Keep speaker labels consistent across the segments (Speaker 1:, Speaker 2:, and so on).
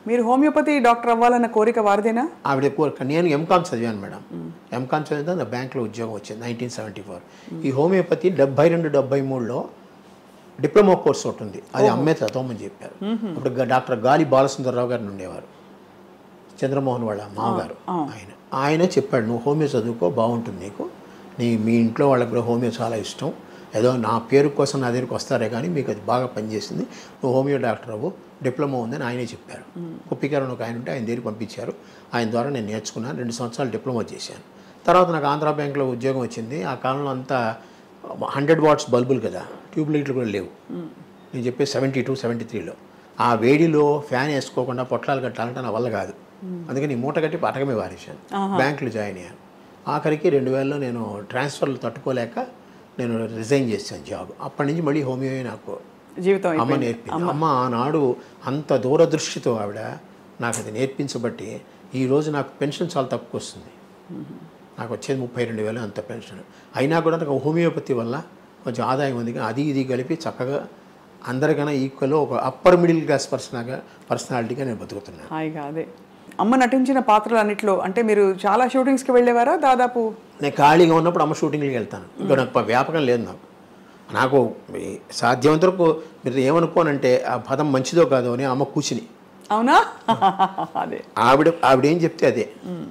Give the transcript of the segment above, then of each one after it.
Speaker 1: మీరు homeopathy doctor అవ్వాలన్న కోరిక వారిదేనా?
Speaker 2: ఆవిడ కోరిక. నేను ఎంకామ్ చదివాను మేడం. ఎంకామ్ చదివితే నా బ్యాంక్లో ఉద్యోగం వచ్చింది 1974. ఈ హోమియోపతి 72-73లో డిప్లొమా కోర్స్ ఒకటి ఉంది, అది అమ్మే చదవమని చెప్పారు. అప్పుడు డాక్టర్ గాలి బాలసుందరరావు గారిని ఉండేవారు, చంద్రమోహన్ వాళ్ళ మామగారు. ఆయన చెప్పాడు, నువ్వు హోమియో చదువుకో, బాగుంటుంది నీకు, మీ ఇంట్లో వాళ్ళకి కూడా హోమియో చాలా ఇష్టం, ఏదో నా పేరు కోసం నా దగ్గరికి వస్తారే కానీ మీకు అది బాగా పనిచేసింది, నువ్వు హోమియో డాక్టర్ అవ్వు, డిప్లొమా ఉందని ఆయనే చెప్పారు. కుప్పికారని ఒక ఆయన ఉంటే ఆయన దగ్గరికి పంపించారు. ఆయన ద్వారా నేను నేర్చుకున్నాను, 2 సంవత్సరాలు డిప్లొమా చేశాను. తర్వాత నాకు ఆంధ్రా బ్యాంక్లో ఉద్యోగం వచ్చింది. ఆ కాలంలో అంతా 100 వాట్స్ బల్బులు కదా, ట్యూబ్ లైట్లు కూడా లేవు. నేను చెప్పే 72-73లో ఆ వేడిలో ఫ్యాన్ వేసుకోకుండా పొట్లాలు కట్టాలంటే నా వల్ల కాదు. అందుకని మూట కట్టి పటకమే వారేశాను. బ్యాంకులో జాయిన్ అయ్యాను. ఆఖరికి 2000లో నేను ట్రాన్స్ఫర్లు తట్టుకోలేక నేను రిజైన్ చేశాను జాబ్. అప్పటి నుంచి మళ్ళీ హోమియో నాకు
Speaker 1: జీవితం
Speaker 2: అమ్మ నేర్పింది. అమ్మ ఆనాడు అంత దూరదృష్టితో ఆవిడ నాకు అది నేర్పించబట్టి ఈరోజు నాకు పెన్షన్ చాలా తక్కువ వస్తుంది. నాకు వచ్చేది 32,000 అంత పెన్షన్. అయినా కూడా నాకు హోమియోపతి వల్ల కొంచెం ఆదాయం ఉంది. అది ఇది కలిపి చక్కగా అందరికన్నా ఈక్వల్ ఒక అప్పర్ మిడిల్ క్లాస్ పర్సనాలిటీగా నేను బతుకుతున్నాను.
Speaker 1: హాయిగా. అదే అమ్మ నటించిన పాత్రలు అన్నిట్లో అంటే మీరు చాలా షూటింగ్స్కి వెళ్ళేవారా? దాదాపు
Speaker 2: నేను ఖాళీగా ఉన్నప్పుడు అమ్మ షూటింగ్కి వెళ్తాను. ఇంకా నాకు వ్యాపకం లేదు. నాకు సాధ్యమంత వరకు మీరు ఏమనుకోనంటే ఆ పదం మంచిదో కాదో అని అమ్మ కూర్చుని.
Speaker 1: అవునా? అదే
Speaker 2: ఆవిడ ఏం చెప్తే అదే,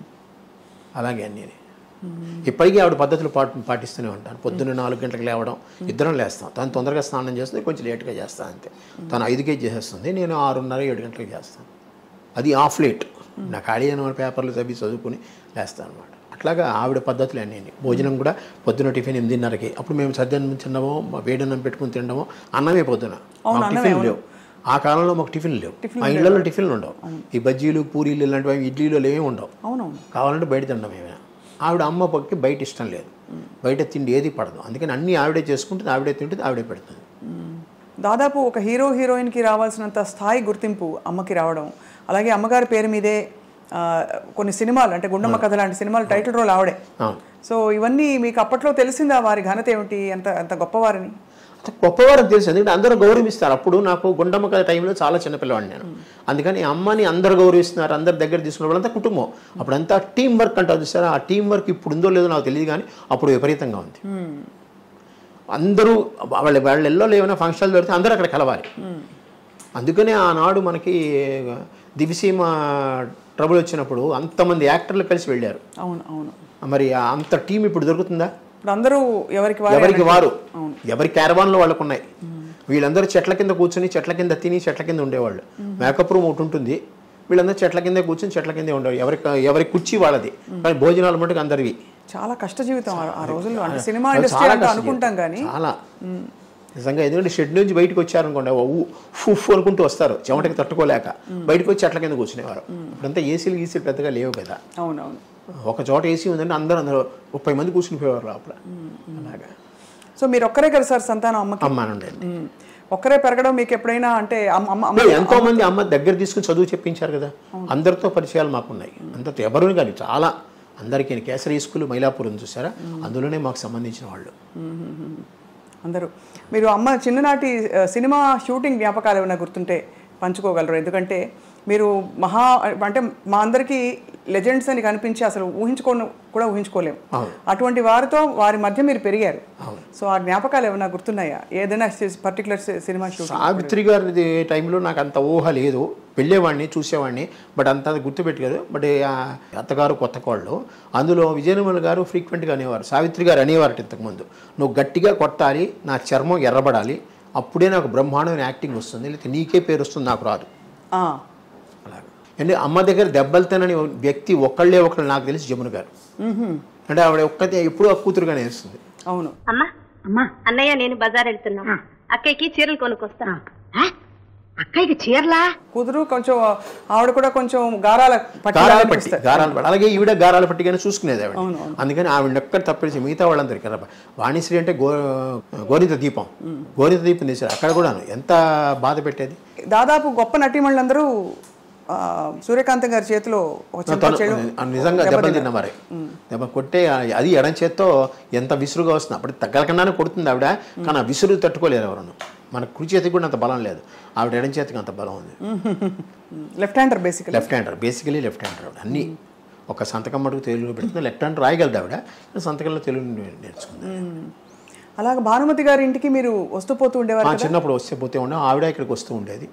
Speaker 2: అలాగే అన్నీ. ఇప్పటికీ ఆవిడ పద్ధతులు పాటిస్తూనే ఉంటాను. పొద్దున్న 4 గంటలకు లేవడం, ఇద్దరం లేస్తాం. తను తొందరగా స్నానం చేస్తుంది, కొంచెం లేట్గా చేస్తాను అంతే. తను 5కే చేసేస్తుంది, నేను 6:30-7 గంటలకు చేస్తాను. అది ఆఫ్ లేట్. నా ఖాళీ అయిన పేపర్లు చదువుకుని లేస్తాను అనమాట. అట్లాగా ఆవిడ పద్ధతులు అన్నీ. భోజనం కూడా పొద్దున టిఫిన్ 8:30కి. అప్పుడు మేము సద్యాన్నం తినడమో, వేడన్నం పెట్టుకుని తినడమో, అన్నమే పొద్దున. టిఫిన్ లేవు ఆ కాలంలో, మాకు టిఫిన్ లేవు. మా ఇళ్లలో టిఫిన్లు ఉండవు. ఈ బజ్జీలు, పూరీలు ఇలాంటివి ఇడ్లీలు ఏమీ ఉండవు. కావాలంటే బయట తినడం ఏమైనా. ఆవిడ అమ్మ పక్కకి బయట ఇష్టం లేదు, బయట తిండి ఏది పడదు. అందుకని అన్నీ ఆవిడే చేసుకుంటుంది, ఆవిడే తింటుంది, ఆవిడే పెడుతుంది.
Speaker 1: దాదాపు ఒక హీరో హీరోయిన్కి రావాల్సినంత స్థాయి గుర్తింపు అమ్మకి రావడం, అలాగే అమ్మగారి పేరు మీదే కొన్ని సినిమాలు అంటే గుండమ్మ కథ లాంటి సినిమాలు టైటిల్ రోల్ ఆవిడే. సో ఇవన్నీ మీకు అప్పట్లో తెలిసిందా వారి ఘనత ఏమిటి, ఎంత గొప్పవారని?
Speaker 2: గొప్పవారని తెలుసు, ఎందుకంటే అందరూ గౌరవిస్తారు. అప్పుడు నాకు గుండమ్మ కథ టైంలో చాలా చిన్నపిల్లవాడిని నేను. అందుకని అమ్మని అందరు గౌరవిస్తున్నారు, అందరి దగ్గర తీసుకున్న వాళ్ళంతా కుటుంబం. అప్పుడంతా టీం వర్క్ అంటారు చూసారా, ఆ టీం వర్క్ ఇప్పుడు ఉందో లేదో నాకు తెలియదు, కానీ అప్పుడు విపరీతంగా ఉంది. అందరూ వాళ్ళ ఇళ్ళలో ఏమైనా ఫంక్షన్లు పెడితే అందరూ అక్కడ కలవాలి. అందుకనే ఆనాడు మనకి దివిసీమ ట్రబుల్ వచ్చినప్పుడు అంతమంది యాక్టర్లు కలిసి వెళ్ళారు. మరి అంత టీం ఇప్పుడు దొరుకుతుందా?
Speaker 1: అందరూ ఎవరికి
Speaker 2: వారు ఎవరి క్యారవాన్లో వాళ్ళకు ఉన్నాయి. వీళ్ళందరూ చెట్ల కింద కూర్చొని, చెట్ల కింద తిని, చెట్ల కింద ఉండేవాళ్ళు. మేకప్ రూమ్ ఒకటి ఉంటుంది, వీళ్ళందరూ చెట్ల కిందే కూర్చొని చెట్ల కిందే ఉండేవాళ్ళు. ఎవరి కుర్చీ వాళ్ళది, కానీ భోజనాలు మటుకు అందరివి.
Speaker 1: చాలా కష్ట జీవితం ఆ రోజుల్లో. అంటే సినిమా ఇండస్ట్రీ అనుకుంటాం కానీ
Speaker 2: చాలా నిజంగా. ఎందుకంటే షెడ్ నుంచి బయటకు వచ్చారనుకోండి, ఫుఫ్ అనుకుంటూ వస్తారు, చెమటకి తట్టుకోలేక బయటకు వచ్చి చెట్ల కింద కూర్చునేవారు. ఇప్పుడంతా ఏసీలు పెద్దగా లేవు కదా.
Speaker 1: అవునవును.
Speaker 2: ఒక చోట ఏసీ ఉందంటే అందరూ 30 మంది కూర్చుని పోయేవారు లోపల. అలాగా.
Speaker 1: సో మీరు ఒక్కరే కదా సార్ సంతానం అమ్మకి?
Speaker 2: అమ్మానండి.
Speaker 1: ఒక్కరే పెరగడం మీకు ఎప్పుడైనా అంటే
Speaker 2: ఎంతో మంది అమ్మ దగ్గర తీసుకుని చదువు చెప్పించారు కదా, అందరితో పరిచయాలు మాకున్నాయి. అందరితో ఎవరు కానీ చాలా అందరికీ. కేసరి స్కూల్ మైలాపూర్ చూసారా, అందులోనే మాకు సంబంధించిన వాళ్ళు
Speaker 1: అందరూ. మీరు అమ్మ చిన్ననాటి సినిమా షూటింగ్ జ్ఞాపకాలు ఏమైనా గుర్తుంటే పంచుకోగలరు? ఎందుకంటే మీరు అంటే మా అందరికీ లెజెండ్స్ అని కనిపించి అసలు ఊహించుకోలేము. అటువంటి వారితో వారి మధ్య మీరు పెరిగారు. సో ఆ జ్ఞాపకాలు ఏమైనా గుర్తున్నాయా? ఏదైనా పర్టికులర్ సినిమా షూటింగ్?
Speaker 2: సావిత్రి గారి టైంలో నాకు అంత ఊహ లేదు. వెళ్ళేవాడిని, చూసేవాడిని, బట్ అంత గుర్తుపెట్టుకోదు. బట్ అత్తగారు కొత్త కోళ్ళు, అందులో విజయనిర్మల గారు ఫ్రీక్వెంట్గా అనేవారు, సావిత్రి గారు అనేవారట ఇంతకుముందు, నువ్వు గట్టిగా కొట్టాలి, నా చర్మం ఎర్రబడాలి, అప్పుడే నాకు బ్రహ్మాండమైన యాక్టింగ్ వస్తుంది, లేకపోతే నీకే పేరు వస్తుంది, నాకు రాదు. అలాగే. అంటే అమ్మ దగ్గర దెబ్బలు తినని వ్యక్తి ఒకళ్ళు నాకు తెలిసి జమున గారు. అంటే ఆవిడ ఒక్కతే ఎప్పుడూ ఆ కూతురుగానే వేస్తుంది.
Speaker 1: అవును.
Speaker 3: అమ్మా అన్నయ్య నేను బజార్ వెళ్తున్నా, అక్కయ్యకి చీరలు కొనుక్కొస్తా. అక్కయ్యకి చీరలా?
Speaker 1: కూతురు కొంచెం ఆవిడ కూడా కొంచెం గారాల పట్టి.
Speaker 2: అలాగే ఈవిడ గారాల పట్టిగానే చూసుకునేది ఆవిడ. అందుకని ఆవిడ ఎక్కడ తప్పేసి మిగతా వాళ్ళందరికీ వాణిశ్రీ అంటే గోరింత దీపం తీశారు. అక్కడ కూడా ఎంత బాధ పెట్టేది.
Speaker 1: దాదాపు గొప్ప నటీమణులందరూ సూర్యకాంతం గారి చేతిలో
Speaker 2: నిజంగా దెబ్బలు తిన్న మరి. దెబ్బ కొట్టే అది ఎడం చేత్తో ఎంత విసురుగా వస్తుంది. అప్పుడు తగ్గలకన్నానే కొడుతుంది ఆవిడ, కానీ ఆ విసురు తట్టుకోలేరు ఎవరన్నా. మన కుడి చేతికి కూడా అంత బలం లేదు, ఆవిడ ఎడం చేతికి అంత బలం ఉంది.
Speaker 1: Left hander basically.
Speaker 2: Left hander, basically left hander ఆవిడ. అన్నీ ఒక సంతకం మటుకు తెలుగులో పెడుతుంది, లెఫ్ట్ హ్యాండ్ రాయగలదు ఆవిడ, సంతకంలో తెలుగు నేర్చుకుంది.
Speaker 1: అలాగే భానుమతి గారి ఇంటికి మీరు వస్తూ పోతూ ఉండేవారు కదా?
Speaker 2: చిన్నప్పుడు వస్తే పోతే ఉండే, ఆవిడ ఇక్కడికి వస్తూ ఉండేది.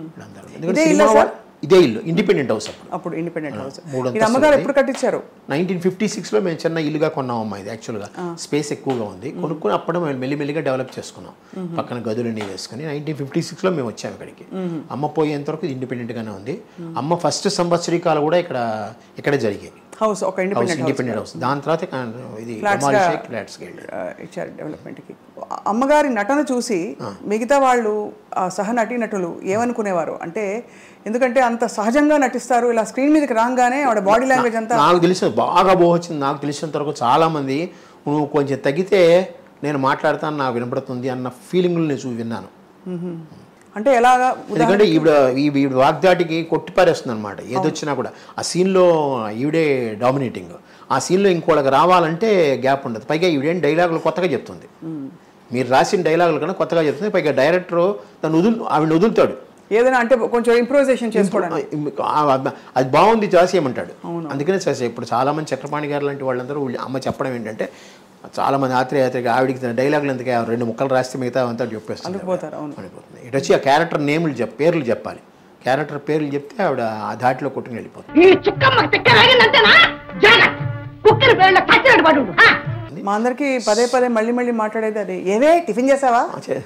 Speaker 1: ఇదే
Speaker 2: ఇదే ఇల్లు, ఇండిపెండెంట్ హౌస్
Speaker 1: అప్పుడు ఇండిపెండెంట్ హౌస్.
Speaker 2: 3
Speaker 1: ఇది అమ్మగారు ఎప్పుడు కట్టించారు?
Speaker 2: 1956లో మేము చిన్న ఇల్లుగా కొన్నాం అమ్మా. ఇది యాక్చువల్గా స్పేస్ ఎక్కువగా ఉంది, కొనుక్కుని అప్పుడు మెల్లిమెల్లిగా డెవలప్ చేసుకున్నాం, పక్కన గదులన్నీ వేసుకుని. 1956లో మేము వచ్చాము ఇక్కడికి. అమ్మ పోయేంత వరకు ఇది ఇండిపెండెంట్గానే ఉంది. అమ్మ ఫస్ట్ సంవత్సరీకాలు కూడా ఇక్కడే జరిగాయి.
Speaker 1: హౌస్ ఒక
Speaker 2: ఇండిపెండెంట్ హౌస్. దాని తర్వాత ఇది ఫ్లాట్స్కి
Speaker 1: ఇచ్చారు డెవలప్మెంట్కి. అమ్మగారి నటన చూసి మిగతా వాళ్ళు సహ నటీనటులు ఏమనుకునేవారు అంటే, ఎందుకంటే అంత సహజంగా నటిస్తారు, ఇలా స్క్రీన్ మీదకి రాగానే ఆవిడ బాడీ లాంగ్వేజ్ అంతా
Speaker 2: నాకు తెలిసిన బాగా వచ్చింది. నాకు తెలిసినంత వరకు చాలామంది నువ్వు కొంచెం తగ్గితే నేను మాట్లాడతాను, నాకు వినపడుతుంది అన్న ఫీలింగ్లు నేను విన్నాను.
Speaker 1: అంటే ఎలాగా?
Speaker 2: ఎందుకంటే ఈవిడ వాగ్దాటికి కొట్టిపారేస్తుంది అనమాట, ఏదొచ్చినా కూడా. ఆ సీన్లో ఈవిడే డామినేటింగ్. ఆ సీన్లో ఇంకోళ్ళకి రావాలంటే గ్యాప్ ఉండదు. పైగా ఈవిడేం డైలాగులు కొత్తగా చెప్తుంది, మీరు రాసిన డైలాగులు కన్నా కొత్తగా చెప్తుంది. పైగా డైరెక్టర్ ఆవిడ వదులుతాడు
Speaker 1: ఏదైనా అంటే కొంచెం ఇంప్రూవైజేషన్ చేసుకోవడానికి.
Speaker 2: అది బాగుంది చేసేయమంటాడు. అందుకనే చేసే. ఇప్పుడు చాలామంది చక్రపాణి గారు లాంటి వాళ్ళందరూ అమ్మ చెప్పడం ఏంటంటే, చాలామంది ఆత్రేయాత్రిగా ఆవిడికి డైలాగులు ఎందుకు 2 ముక్కలు రాస్తే మిగతా అంతా చెప్పేస్తుంది. అనిపోతుంది. ఇటు వచ్చి ఆ క్యారెక్టర్ నేములు పేర్లు చెప్పాలి, క్యారెక్టర్ పేర్లు చెప్తే ఆవిడ ఆ ధాటిలో కొట్టుకుని వెళ్ళిపోతుంది.
Speaker 1: మా అందరికి పదే పదే మళ్ళీ మాట్లాడేది అది, ఏవే టిఫిన్ చేసావా?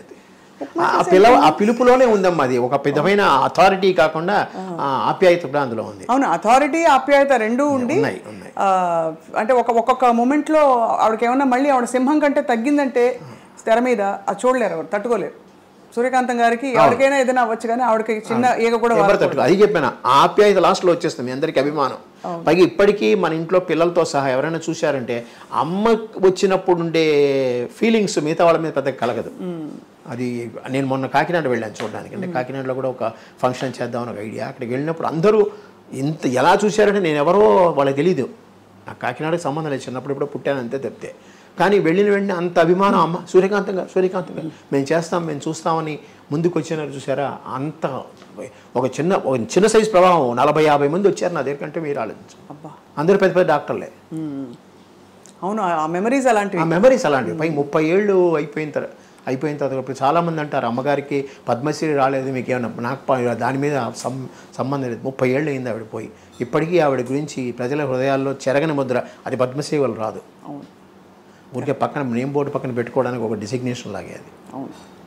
Speaker 2: ఆ పిలుపులోనే ఉందమ్మా. అది ఒక విధమైన అథారిటీ కాకుండా ఆప్యాయత కూడా అందులో ఉంది.
Speaker 1: అవును, అథారిటీ ఆప్యాయత రెండూ ఉండి అంటే ఒక్కొక్క మూమెంట్ లో ఆవిడకి ఏమన్నా మళ్ళీ ఆవిడ సింహం కంటే తగ్గిందంటే తెర మీద అది చూడలేరు, ఎవరు తట్టుకోలేరు. సూర్యకాంతం గారికి ఎవరికైనా ఏదైనా అవ్వచ్చు, కానీ ఆవిడకి చిన్న ఈగ కూడా
Speaker 2: అది చెప్పాను. ఆప్యాయత లాస్ట్ లో వచ్చేస్తుంది, మీ అందరికి అభిమానం. పైగా ఇప్పటికీ మన ఇంట్లో పిల్లలతో సహా ఎవరైనా చూశారంటే అమ్మ వచ్చినప్పుడు ఉండే ఫీలింగ్స్ మిగతా వాళ్ళ మీద పెద్దగా కలగదు. అది నేను మొన్న కాకినాడ వెళ్ళాను చూడడానికి. అంటే కాకినాడలో కూడా ఒక ఫంక్షన్ చేద్దామని ఒక ఐడియా. అక్కడికి వెళ్ళినప్పుడు అందరూ ఎలా చూశారంటే నేను ఎవరో వాళ్ళకి తెలీదు. నాకు కాకినాడకి సంబంధం లేదు, చిన్నప్పుడు ఇప్పుడు పుట్టాను అంతే తప్పితే. కానీ వెళ్ళిన వెంటనే అంత అభిమానం, అమ్మ సూర్యకాంతం గారు మేము చేస్తాం, మేము చూస్తామని ముందుకు వచ్చినారు చూసారా. అంత ఒక చిన్న సైజు ప్రభావం. 40-50 మంది వచ్చారు నా దగ్గర కంటే, మీరు ఆలోచించు. అందరూ పెద్ద డాక్టర్లే.
Speaker 1: అవును, ఆ మెమరీస్
Speaker 2: అలాంటివి. పై 30 ఏళ్ళు అయిపోయిన తర్వాత ఇప్పుడు చాలామంది అంటారు అమ్మగారికి పద్మశ్రీ రాలేదు మీకు ఏమన్నా. నాకు దాని మీద సంబంధం లేదు. 30 ఏళ్ళు అయింది ఆవిడ పోయి. ఇప్పటికీ ఆవిడ గురించి ప్రజల హృదయాల్లో చెరగని ముద్ర. అది పద్మశ్రీ వాళ్ళు రాదు, ఊరికే పక్కన నేమ్ బోర్డు పక్కన పెట్టుకోవడానికి ఒక డిసిగ్నేషన్ లాగే అది.
Speaker 1: అవును.